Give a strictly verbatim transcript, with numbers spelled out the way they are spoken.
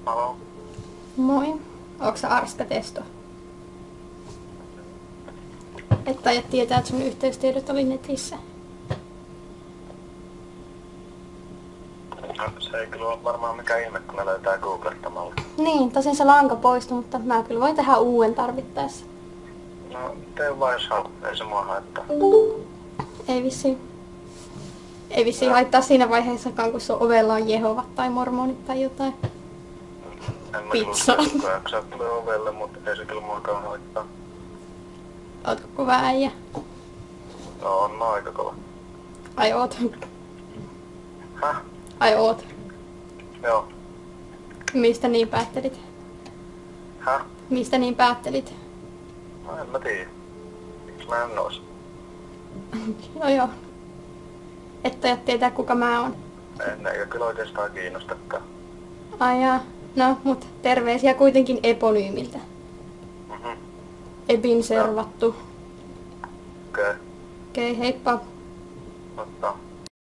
Halo. Moi. Onko sä Arska Testo? Et ajat tietää, että sun yhteystiedot oli netissä. No, se ei kyllä ole varmaan mikään ihme, kun ne löytää googlettamalla. Niin, tosin se lanka poistui, mutta mä kyllä voin tehdä uuden tarvittaessa. No, tee vaan jos haluat. Ei se mua haittaa. Ei vissiin. Ei vissiin haittaa siinä vaiheessakaan, kun sun ovella on Jehovat tai mormonit tai jotain. En mä Pizza. kyllä koko ajan saa tulee ovelle, mutta ei se kyllä muakaan haittaa. Ootko kova äijä? No, on mä aika kova. Ai oot. Häh? Ai oot. Joo. Mistä niin päättelit? Häh? Mistä niin päättelit? No en mä tiedä. Miksi mä en ois? No joo. Et ajat tietää, kuka mä oon. En, eikä kyllä oikeastaan kiinnostakaan. Ai jaa. No, mut terveisiä kuitenkin eponyymiltä. Mhm. Epin servattu. Okei. Okei, heippa. Mutta